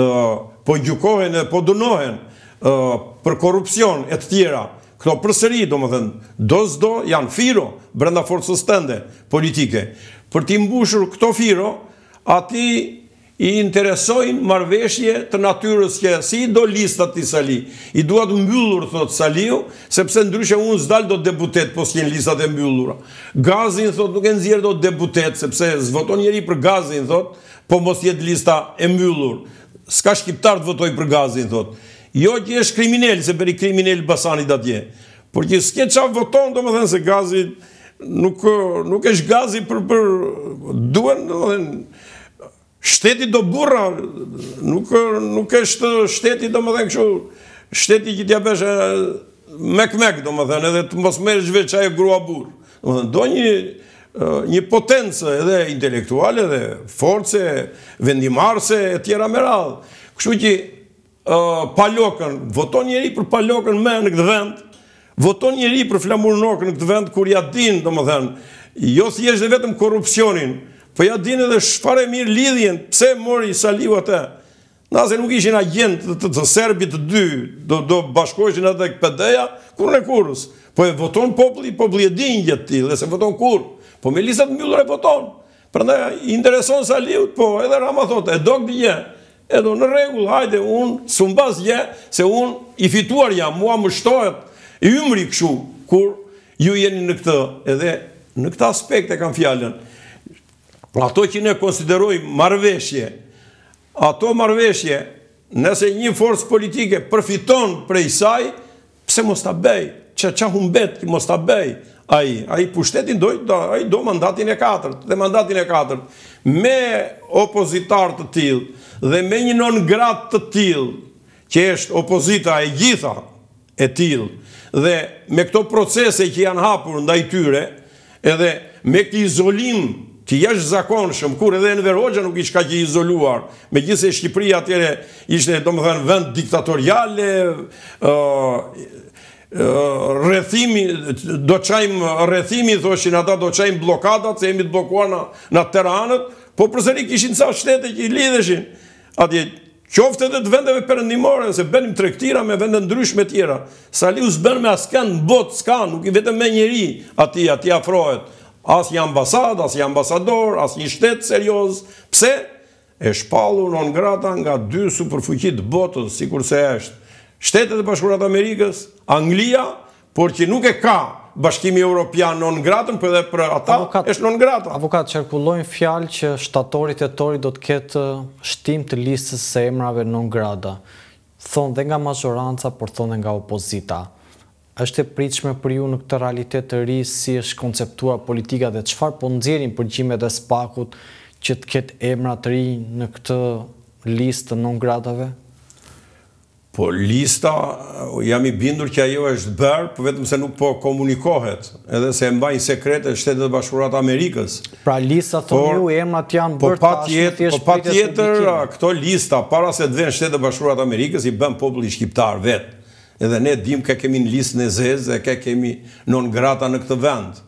po gjykohen dhe po dënohen për korrupsion e të tjera. Këto përsëri, domethënë, do s'do janë firo brenda forcës tënde politike. Për t'i mbushur këto firo, ati i interesojnë marrëveshje të natyrës që si do listat i Sali. I duat mbyllur, thot Saliu, sepse ndryshe unë s'dal do deputet, po s'jen listat e mbyllura. Gazin, thot, nuk e nxjerr do deputet, sepse s'voton njeri për gazin, thot, po mos jetë lista e mbyllur. S'ka shqiptar të votoj për gazin, thot. Jo që është kriminel, se bëri kriminel Basanit atje. Por që s'ke qa voton, do më thënë se gazi nuk, nuk është gazi për, për duen, do më thënë, shteti do burra, nuk, nuk është shteti, do më thënë kështu, shteti që t'ja beshe mek-mek, do më thënë, edhe të mos merë zhveç ajo grua burë. Do më thënë, do një, një potencë edhe intelektuale, edhe force, vendimarse, e tjera me radhë. Kështu që uh, palokën, voton njeri për palokën me në këtë vend, voton njeri për flamurnokën në këtë vend, kur ja din, do më thënë, jo thjesht dhe vetëm korrupsionin, po ja din edhe shfare mirë lidhjen, pse mori Saliu atë. Nëse nuk ishin agent të, të, të serbit të dy, do, do bashkoheshin edhe këpedeja, kur në kurës. Po e voton populli, populli e din gjëtë ti, dhe se voton kur. Po me listat mbyllur e voton. Prandaj i intereson Saliut, po edhe Rama thotë, e do këtë gjë. Edo në rregull, hajde, unë s'umbas gjë, se unë i fituar jam, mua më shtohet i ymri këshu, kur ju jeni në këtë, edhe në këtë aspekt e kam fjalën. Ato që ne konsiderojmë marrëveshje, ato marrëveshje, nëse një forcë politike përfiton prej saj, pse mos ta bëj? Që qa humbet mos ta bëj? Ai, ai pushtetin do, ai do mandatin e katërt, dhe mandatin e katërt, me opozitar të tillë dhe me një non grat të tillë, që është opozita e gjitha e tillë, dhe me këto procese që janë hapur ndaj tyre, edhe me këtë izolim që jashtë zakonshëm, kur edhe Enver Hoxha nuk ishka që izoluar, me gjithë se Shqipëria atyre ishte, do më thënë, vend diktatoriale, uh, uh, rrethimi, do qajmë rrethimi, thoshin ata, do qajmë blokadat, se jemi të blokuar në, në teranët, po përsëri kishin sa shtete që i lidheshin, atje, qofte dhe të vendeve perëndimore, se benim tregtira me vende ndryshme tjera. Saliu s'ben me asken në botë, s'ka, nuk i vetëm me njeri ati, ati afrohet. As një ambasad, as një ambasador, as një shtet serioz. Pse? E shpallur non grata nga dy superfuqit botës, si kurse është Shtetet e Bashkuara të Amerikës, Anglia, por që nuk e ka Bashkimi Evropian non gratën, për edhe për ata avokat, është non grata. Avokat, qarkullojnë fjalë që shtatorit e tori do të ketë shtim të listës së emrave non grata. Thonë dhe nga majoranca, por thonë dhe nga opozita. Është e pritshme për ju në këtë realitet të ri si është konceptuar politika dhe çfarë po nxjerrin përgjimet e Spakut që të ketë emra të rinj në këtë listë non gratave? Po lista, jam i bindur që ajo është bërë, po vetëm se nuk po komunikohet, edhe se mbajnë sekrete Shtetet e Bashkuara të Amerikës. Pra lista thonë ju emrat janë bërë tashmë. Po pa tjetër, këto lista, para se të vënë Shtetet e Bashkuara të Amerikës, i bën populli shqiptar vetë. Edhe ne dim ka kemi në listën e zezë, e ka kemi non grata në këtë vend.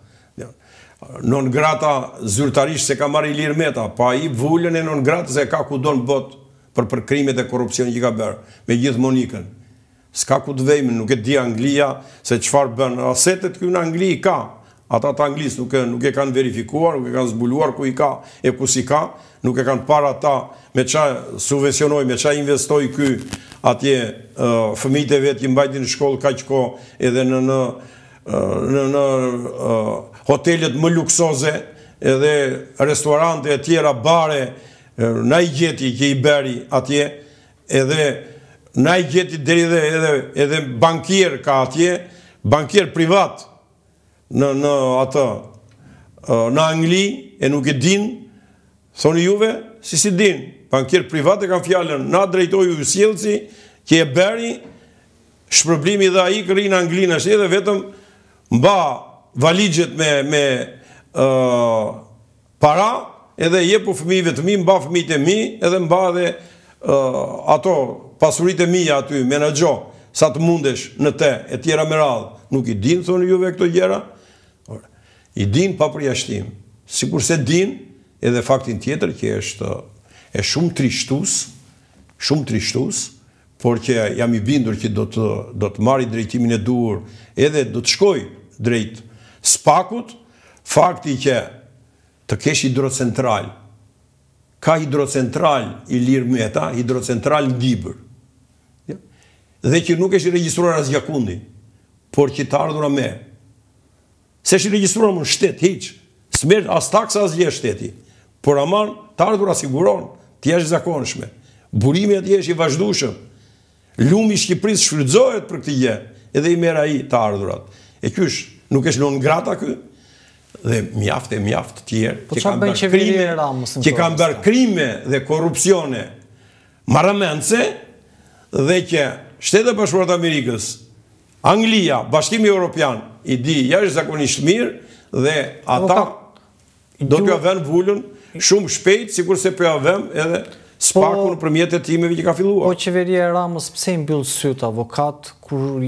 Non grata zyrtarisht se ka marrë Ilir Meta, pa i vullën e non grata se ka ku do në botë për për krimet e korupcionit që ka bërë, me gjithë Monikën. S'ka ku të vejmë, nuk e di Anglia se qëfar bën. Asetet kjo në Angli i ka. Ata të Anglis nuk e, nuk e kanë verifikuar, nuk e kanë zbuluar ku i ka e ku si ka, nuk e kanë para ta me qa subvencionoj, me qa investoj ky atje uh, fëmijët e vetë që mbajti në shkollë ka qëko edhe në, në, uh, në, në uh, hotelet më luksoze, edhe restorante e tjera, bare, na i gjeti që i beri atje, edhe na i gjeti deri dhe edhe, edhe bankier ka atje, bankier privat në, në atë, në Angli, e nuk e din, thoni juve, si si din, bankier privat e kanë fjallën, na drejtoju ju sjellësi, që e beri, shpërblimi dhe a i këri në Angli në shte, dhe vetëm mba valigjet me, me uh, para, edhe jepu fëmijëve të mi, mba fëmijët e mi, edhe mba edhe uh, ato pasurit e mija aty, menagjo, sa të mundesh në te, e tjera me radhë. Nuk i din, thonë juve, këto gjera? I din pa përjashtim. Sikur se din, edhe faktin tjetër, që është e shumë trishtus, shumë trishtus, por që jam i bindur që do të, do të marri drejtimin e duhur, edhe do të shkoj drejt Spakut, fakti që të kesh hidrocentral. Ka hidrocentral Ilir Meta, hidrocentral në Dibër. Ja? Dhe që nuk është regjistruar as Gjakundi, por që të ardhura me. Se është regjistruar më në shtet, hiq. Smerë as taksa as gje shteti. Por aman, të ardhura siguron, të jeshtë zakonshme. Burimi atje është i vazhdushëm. Lumi i Shqipërisë shfrytëzohet për këtë gjë, edhe i merr ai të ardhurat. E kysh, nuk është non grata ky? Dhe mjaft e mjaft tjerë po që kanë bërë krime, që kanë bërë krime dhe korupcione marrëmendse, dhe që Shtetet e Bashkuara të Amerikës, Anglia, Bashkimi Evropian i di jashtëzakonisht mirë, dhe ata do t'ju avën vullën shumë shpejt, sikur se po avëm edhe Spaku nëpërmjet hetimeve që ka filluar. Po qeveria e Ramës pse i mbyll syt avokat kur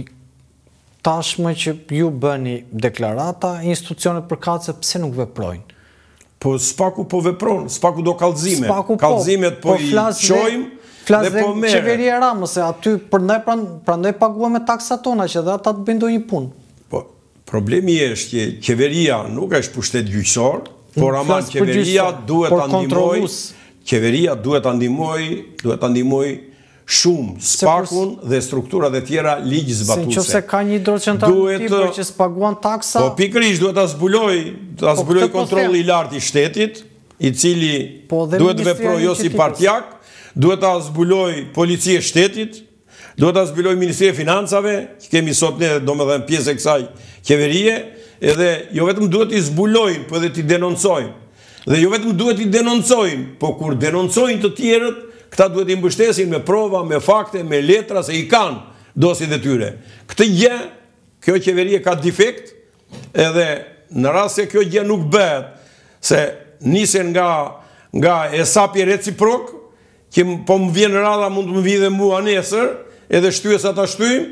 tashmë që ju bëni deklarata, institucionet përkatëse pse nuk veprojnë? Po Spaku po vepron, Spaku do kallëzime. Kallëzimet po i qojmë dhe po merre. Qeveria e Ramës, se aty prandaj paguam me taksat tona që dhe ata të bëjnë ndonjë punë. Po problemi është që qeveria nuk është pushtet gjyqësor, por ama qeveria duhet ta ndihmojë. Qeveria duhet ta ndihmojë, duhet ta ndihmojë shumë Spakun dhe strukturat e tjera ligj zbatuese. Se nëse ka një hidrocentral tjetër që s'paguan taksa, po pikërisht duhet ta zbuloj, ta zbuloj kontrolli i lartë i shtetit, i cili duhet të veprojë jo si partjak, duhet ta zbuloj policia e shtetit, duhet ta zbuloj Ministria e Financave, që kemi sot ne, domethënë pjesë e kësaj qeverie, edhe jo vetëm duhet i zbulojnë, po edhe t'i denoncojnë. Dhe jo vetëm duhet i denoncojnë, po kur denoncojnë të tjerët, këta duhet i mbështesin me prova, me fakte, me letra, se i kanë dosit e tyre. Këtë gjë, kjo qeverie ka defekt, edhe në rast se kjo gjë nuk bëhet, se nisen nga, nga esapi reciprok, që po më vjen rradha mund të më vijë dhe mua nesër, edhe shtyjes ata shtyjmë,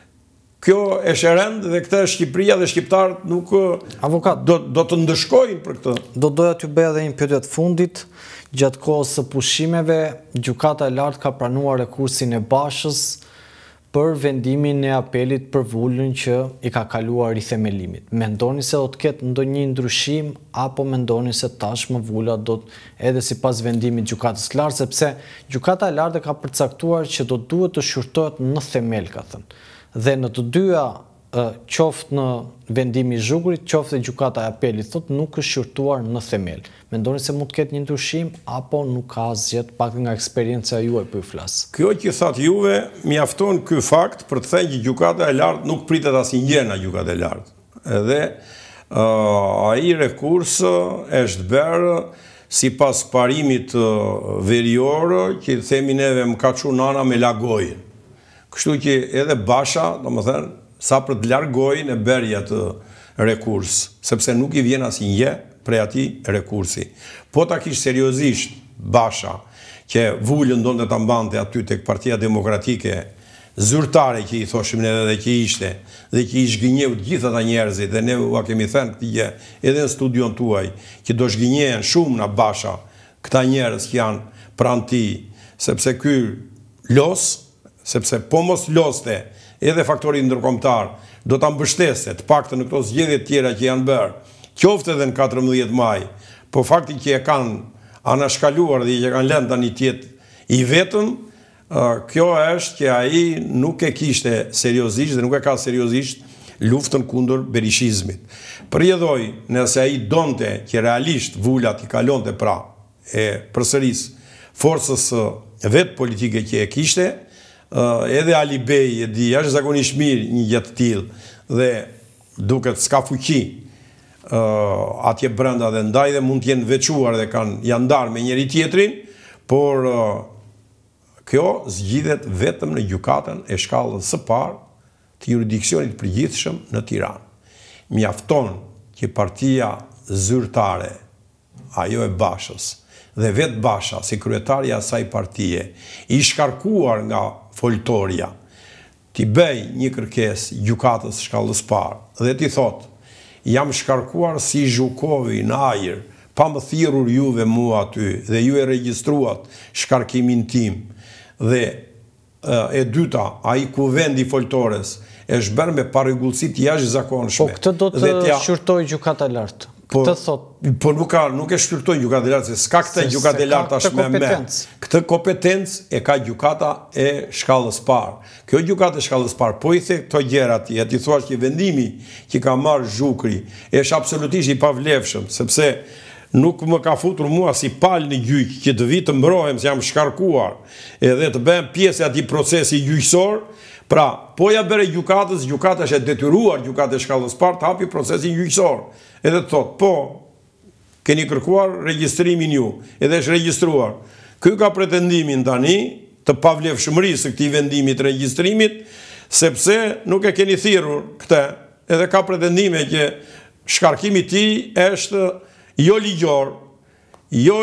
kjo e shërend dhe këtë Shqipëria dhe shqiptarët nuk Avokat, do, do të ndëshkojnë për këtë. Do doja t'ju bëj edhe një pyetje të fundit. Gjatë kohës së pushimeve, gjykata e lartë ka pranuar rekursin e Bashës për vendimin e apelit për vullën që i ka kaluar rithemelimit. Mendoni se do të ketë ndonjë ndryshim apo mendoni se tashmë vula do të edhe sipas vendimit gjykatës së lartë, sepse gjykata e lartë ka përcaktuar që do duhet të shurtohet në themel, ka thënë. Dhe në të dyja, qoftë në vendimi i zhgurit, qoftë e gjykata e apelit, thotë nuk është shurtuar në themel. Mendoni se mund të ketë një ndryshim apo nuk ka asgjë, pak nga eksperjenca juaj po ju flas? Kjo që thatë juve mjafton ky fakt për të thënë që gjykata e lartë nuk pritet asnjë nga gjykata e lartë. Edhe uh, ai rekurs është bërë sipas parimit uh, verior që themi neve më ka çu nana me lagojën. Kështu që edhe Basha, do më thënë, sa për të largojnë e berja të rekurs, sepse nuk i vjen asnjë prej atij rekursi. Po ta kish seriozisht Basha, që vullën donte ta mbante aty tek Partia Demokratike, zyrtare që i thoshim ne dhe që ishte, dhe që i shgënjeu të gjithë ata njerëzit, dhe ne ua kemi thënë këtë gjë edhe në studion tuaj, që do shgënjehen shumë nga Basha këta njerëz që janë pranë tij, sepse ky los, sepse po mos loste edhe faktori ndërkombëtar, do ta mbështeste të paktën në këto zgjedhje të tjera që janë bërë, qoftë edhe në katërmbëdhjetë maj, po fakti që e kanë anashkaluar dhe që kanë lënë tani të jetë i vetëm, kjo është që ai nuk e kishte seriozisht dhe nuk e ka seriozisht luftën kundër berishizmit. Përjedhoi, nëse ai donte që realisht vulat i kalonte pra e përsëris forcës vetë politike që e kishte, edhe Ali Bey e di jashtëzakonisht mirë një gjë të tillë dhe duket s'ka fuqi atje brenda dhe ndaj dhe mund të jenë veçuar dhe kanë janë ndarë me njëri tjetrin, por kjo zgjidhet vetëm në gjykatën e shkallës së parë të jurisdiksionit përgjithshëm në Tiranë. Mjafton që partia zyrtare, ajo e Bashës, dhe vetë Basha, si kryetarja asaj partie, i shkarkuar nga foltorja, t'i bëj një kërkes gjykatës shkallës parë, dhe t'i thotë, jam shkarkuar si zhukovi në ajër, pa më thirrur juve mua aty, dhe ju e regjistruat shkarkimin tim, dhe e dyta, ai kuvendi foltores, është bërë me parregullsi të jashtëzakonshme. Po këtë do të shqyrtojë gjykata e lartë. Këtë thot. Po nuk ka, nuk e shqyrtojë gjykata e lartë, se s'ka këtë gjykata e lartë tashmë me. Këtë kompetencë e ka gjykata e shkallës parë. Kjo gjykata e shkallës parë, po i the këto gjëra ti, e ti thua që vendimi që ka marrë Zhukri është absolutisht i pavlefshëm, sepse nuk më ka futur mua si palë në gjyq që të vi të mbrohem se jam shkarkuar edhe të bëhem pjesë e atij procesi gjyqësor. Pra, po ja bëre gjykatës, gjykata është e detyruar gjykata e shkallës parë të hapi procesin gjyqësor. Edhe të thotë, po, keni kërkuar regjistrimin ju, edhe është regjistruar. Ky ka pretendimin tani të pavlefshmërisë së këtij vendimi të regjistrimit, sepse nuk e keni thirrur këtë, edhe ka pretendime që shkarkimi i tij është jo ligjor, jo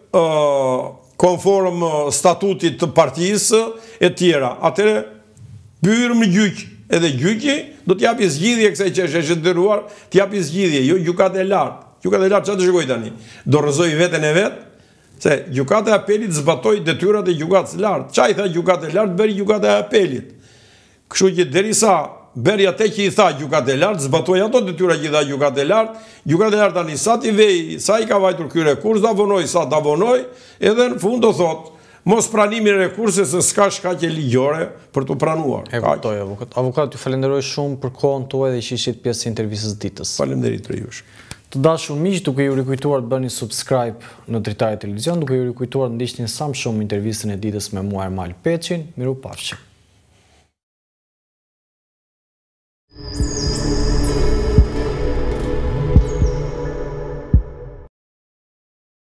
uh, konform statutit të partisë e tjera. Atëre byrëm në gjyq, edhe gjyqi do t'japi zgjidhje kësaj çështje është detyruar t'japi zgjidhje, jo gjykata e lartë. Gjykata e lartë çfarë të shkojë tani? Do rrëzoj veten e vet? Se gjykata e apelit zbatoi detyrat e gjykatës së lartë. Çfarë i tha gjykata e lartë, bëri gjykata e apelit. Kështu që derisa bëri atë që i tha gjykata e lartë, zbatoi ato detyra që i tha gjykata e lartë, gjykata e lartë tani sa ti vej, sa i ka vajtur ky rekurs, ta vonoi sa ta vonoi, edhe në fund do thotë mos pranimi rekurse se s'ka shkaqe ligjore për të pranuar. E kuptoj, avokat. Avokat, ju falenderoj shumë për kohën tuaj dhe që ishit pjesë e intervistës ditës. Faleminderit për jush. Të dashur miq, duke ju rikujtuar të bëni subscribe në Dritare Televizion, duke ju rikujtuar të ndiqni sa më shumë intervistën e ditës me mua Ermal Peçin, miru pafshim.